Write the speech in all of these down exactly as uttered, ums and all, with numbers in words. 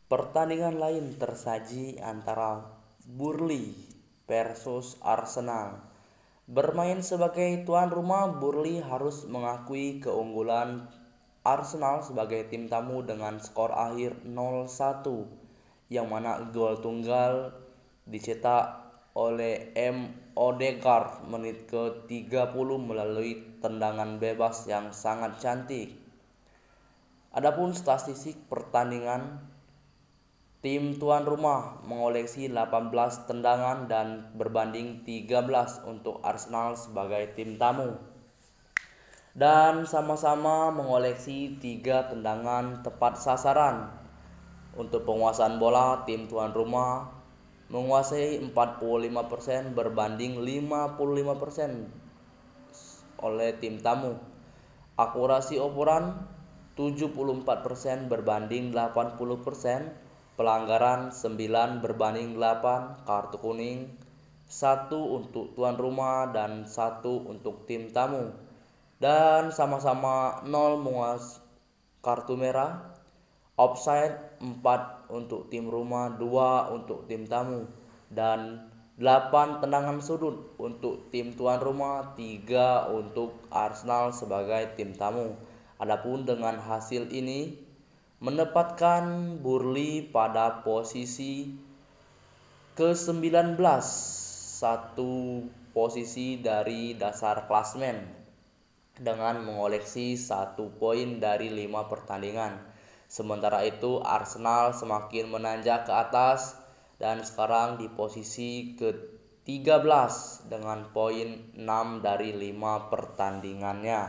Pertandingan lain tersaji antara Burnley versus Arsenal. Bermain sebagai tuan rumah, Burnley harus mengakui keunggulan Arsenal sebagai tim tamu dengan skor akhir nol satu, yang mana gol tunggal dicetak oleh M. Odegaard menit ke tiga puluh melalui tendangan bebas yang sangat cantik. Adapun statistik pertandingan, tim tuan rumah mengoleksi delapan belas tendangan dan berbanding tiga belas untuk Arsenal sebagai tim tamu. Dan sama-sama mengoleksi tiga tendangan tepat sasaran. Untuk penguasaan bola, tim tuan rumah menguasai empat puluh lima persen berbanding lima puluh lima persen oleh tim tamu. Akurasi operan tujuh puluh empat persen berbanding delapan puluh persen. Pelanggaran sembilan berbanding delapan. Kartu kuning satu untuk tuan rumah dan satu untuk tim tamu. Dan sama-sama nol menguas kartu merah. Offside empat untuk tim rumah, dua untuk tim tamu, dan delapan tendangan sudut untuk tim tuan rumah, tiga untuk Arsenal sebagai tim tamu. Adapun dengan hasil ini menempatkan Burnley pada posisi ke sembilan belas, satu posisi dari dasar klasmen dengan mengoleksi satu poin dari lima pertandingan. Sementara itu Arsenal semakin menanjak ke atas dan sekarang di posisi ke tiga belas dengan poin enam dari lima pertandingannya.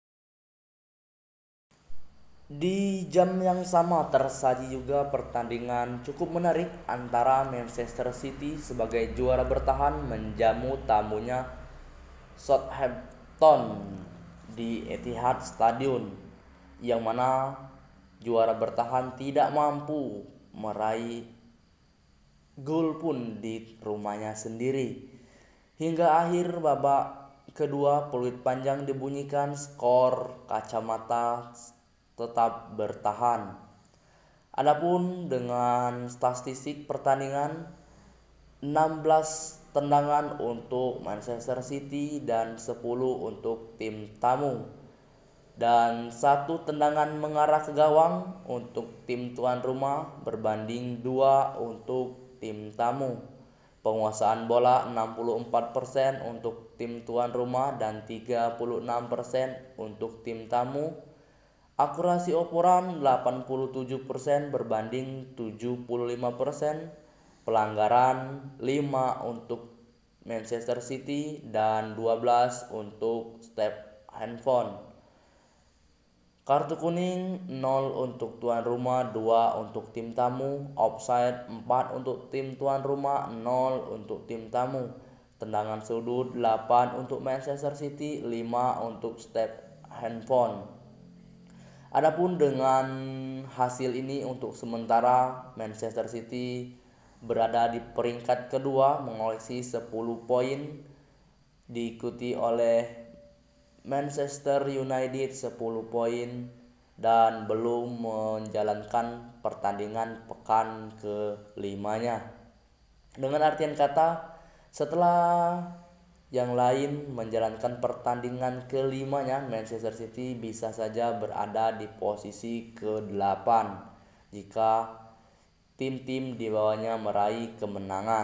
Di jam yang sama tersaji juga pertandingan cukup menarik antara Manchester City sebagai juara bertahan menjamu tamunya Southampton di Etihad Stadium, yang mana juara bertahan tidak mampu meraih gol pun di rumahnya sendiri. Hingga akhir babak kedua peluit panjang dibunyikan, skor kacamata tetap bertahan. Adapun dengan statistik pertandingan, enam belas tendangan untuk Manchester City dan sepuluh untuk tim tamu, dan satu tendangan mengarah ke gawang untuk tim tuan rumah berbanding dua untuk tim tamu. Penguasaan bola enam puluh empat persen untuk tim tuan rumah dan tiga puluh enam persen untuk tim tamu. Akurasi operan delapan puluh tujuh persen berbanding tujuh puluh lima persen. Pelanggaran lima untuk Manchester City dan dua belas untuk Southampton. Kartu kuning nol untuk tuan rumah, dua untuk tim tamu. Offside empat untuk tim tuan rumah, nol untuk tim tamu. Tendangan sudut delapan untuk Manchester City, lima untuk Southampton. Adapun dengan hasil ini untuk sementara Manchester City berada di peringkat kedua mengoleksi sepuluh poin, diikuti oleh Manchester United sepuluh poin dan belum menjalankan pertandingan pekan kelimanya. Dengan artian kata, setelah yang lain menjalankan pertandingan kelimanya, Manchester City bisa saja berada di posisi kedelapan jika tim-tim di bawahnya meraih kemenangan.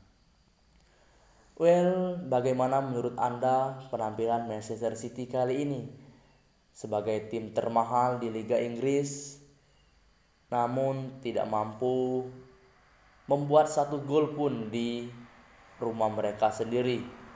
Well, bagaimana menurut Anda penampilan Manchester City kali ini? Sebagai tim termahal di Liga Inggris, namun tidak mampu membuat satu gol pun di rumah mereka sendiri.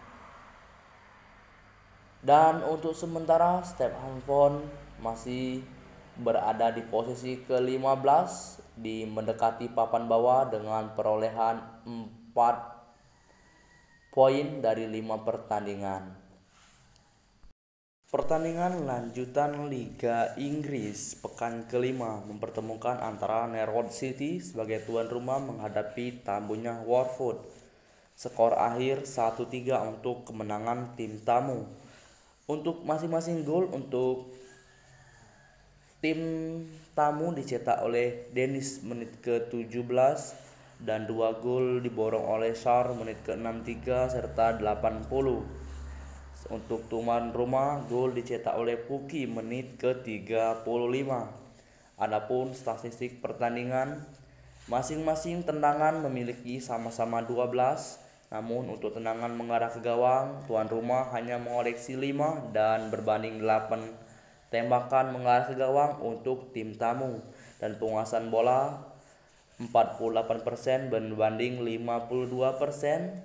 Dan untuk sementara Southampton masih berada di posisi ke lima belas, di mendekati papan bawah dengan perolehan empat poin dari lima pertandingan. Pertandingan lanjutan Liga Inggris pekan kelima mempertemukan antara Norwich City sebagai tuan rumah menghadapi tamunya Watford. Skor akhir satu tiga untuk kemenangan tim tamu. Untuk masing-masing gol untuk Tim tamu dicetak oleh Dennis menit ke tujuh belas dan dua gol diborong oleh Shar menit ke enam puluh tiga serta delapan puluh. Untuk tuan rumah, gol dicetak oleh Puki menit ke tiga puluh lima. Adapun statistik pertandingan, masing-masing tendangan memiliki sama-sama dua belas, namun untuk tendangan mengarah ke gawang, tuan rumah hanya mengoleksi lima dan berbanding delapan tembakan mengarah ke gawang untuk tim tamu, dan penguasaan bola empat puluh delapan persen berbanding lima puluh dua persen.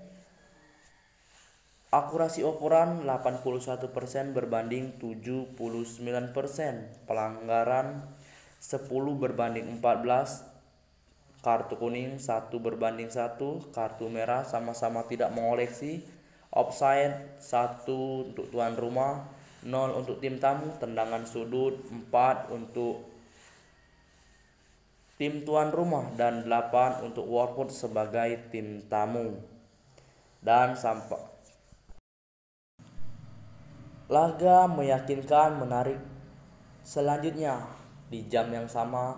Akurasi ukuran delapan puluh satu persen berbanding tujuh puluh sembilan persen. Pelanggaran sepuluh berbanding empat belas. Kartu kuning satu berbanding satu. Kartu merah sama-sama tidak mengoleksi. Offside satu untuk tuan rumah, nol untuk tim tamu. Tendangan sudut empat untuk tim tuan rumah dan delapan untuk Watford sebagai tim tamu. Dan sampai laga meyakinkan menarik selanjutnya di jam yang sama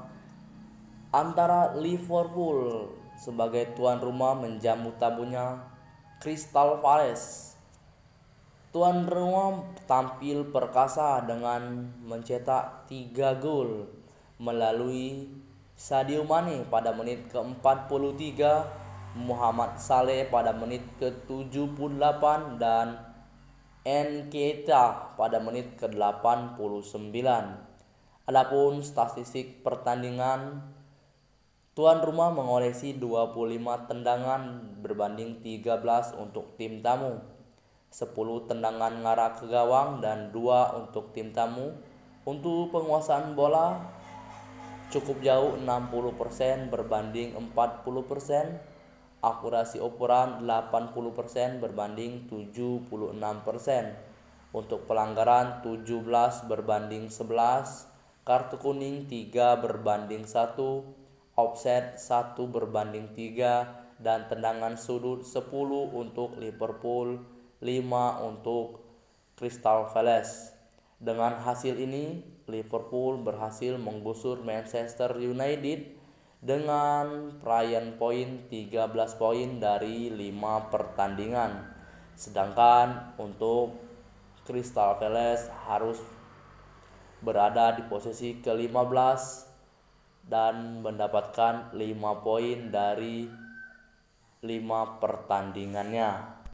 antara Liverpool sebagai tuan rumah menjamu tamunya Crystal Palace. Tuan rumah tampil perkasa dengan mencetak tiga gol melalui Sadio Mane pada menit ke empat puluh tiga, Muhammad Saleh pada menit ke tujuh puluh delapan dan Nketiah pada menit ke delapan puluh sembilan. Adapun statistik pertandingan, tuan rumah mengoleksi dua puluh lima tendangan berbanding tiga belas untuk tim tamu, sepuluh tendangan mengarah ke gawang dan dua untuk tim tamu. Untuk penguasaan bola cukup jauh enam puluh persen berbanding empat puluh persen. Akurasi ukuran delapan puluh persen berbanding tujuh puluh enam persen. Untuk pelanggaran tujuh belas berbanding sebelas. Kartu kuning tiga berbanding satu. Offside satu berbanding tiga. Dan tendangan sudut sepuluh untuk Liverpool, lima untuk Crystal Palace. Dengan hasil ini, Liverpool berhasil menggusur Manchester United dengan peraihan poin tiga belas poin dari lima pertandingan. Sedangkan untuk Crystal Palace harus berada di posisi ke lima belas dan mendapatkan lima poin dari lima pertandingannya.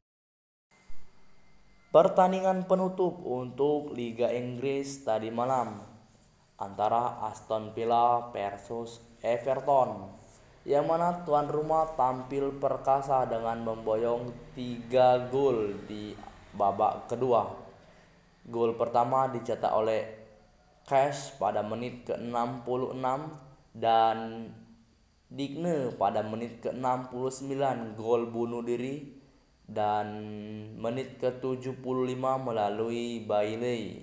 Pertandingan penutup untuk Liga Inggris tadi malam antara Aston Villa versus Everton, yang mana tuan rumah tampil perkasa dengan memboyong tiga gol di babak kedua. Gol pertama dicetak oleh Cash pada menit ke enam puluh enam dan Digne pada menit ke enam puluh sembilan, gol bunuh diri, dan menit ke tujuh puluh lima melalui Bailey.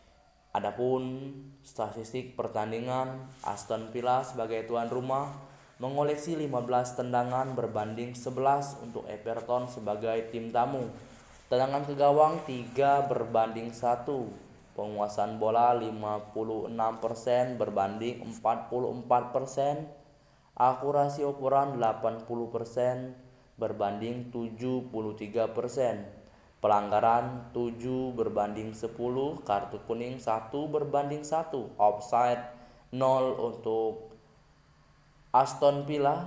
Adapun statistik pertandingan, Aston Villa sebagai tuan rumah mengoleksi lima belas tendangan berbanding sebelas untuk Everton sebagai tim tamu. Tendangan ke gawang tiga berbanding satu. Penguasaan bola lima puluh enam persen berbanding empat puluh empat persen. Akurasi ukuran delapan puluh persen berbanding tujuh puluh tiga persen. Pelanggaran tujuh berbanding sepuluh, kartu kuning satu berbanding satu, offside nol untuk Aston Villa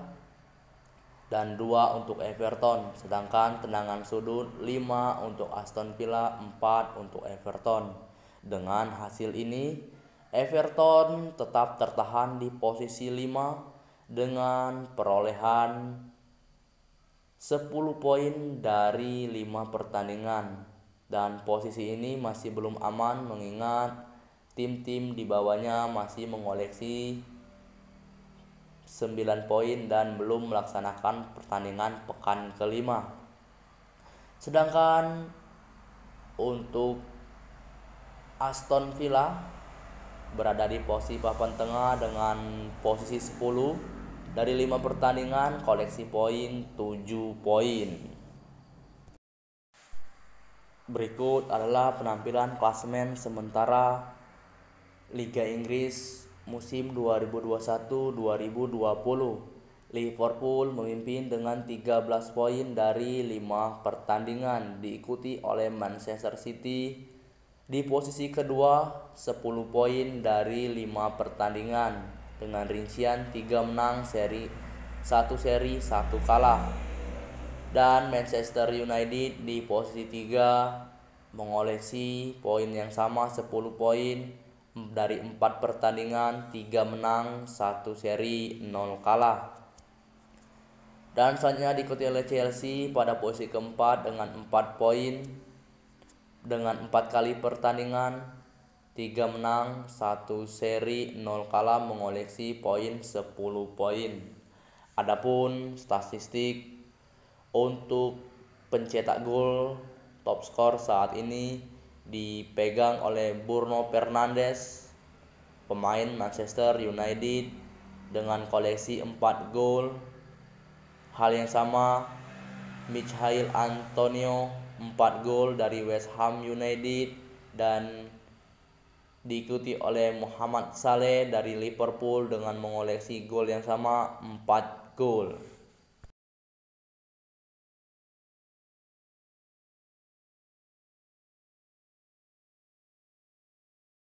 dan dua untuk Everton. Sedangkan tendangan sudut lima untuk Aston Villa, empat untuk Everton. Dengan hasil ini, Everton tetap tertahan di posisi lima dengan perolehan sepuluh poin dari lima pertandingan, dan posisi ini masih belum aman mengingat tim-tim di bawahnya masih mengoleksi sembilan poin dan belum melaksanakan pertandingan pekan kelima. Sedangkan untuk Aston Villa berada di posisi papan tengah dengan posisi sepuluh. Dari lima pertandingan, koleksi poin tujuh poin. Berikut adalah penampilan klasemen sementara Liga Inggris musim dua ribu dua puluh satu dua ribu dua puluh, Liverpool memimpin dengan tiga belas poin dari lima pertandingan, diikuti oleh Manchester City di posisi kedua sepuluh poin dari lima pertandingan dengan rincian tiga menang seri satu seri satu kalah. Dan Manchester United di posisi tiga mengoleksi poin yang sama sepuluh poin dari empat pertandingan, tiga menang, satu seri, nol kalah. Dan selanjutnya diikuti oleh Chelsea pada posisi keempat dengan empat poin dengan empat kali pertandingan, tiga menang, satu seri, nol kalah, mengoleksi poin sepuluh poin. Adapun statistik untuk pencetak gol top skor saat ini dipegang oleh Bruno Fernandes, pemain Manchester United, dengan koleksi empat gol. Hal yang sama Michail Antonio empat gol dari West Ham United, dan diikuti oleh Mohamed Salah dari Liverpool dengan mengoleksi gol yang sama empat gol.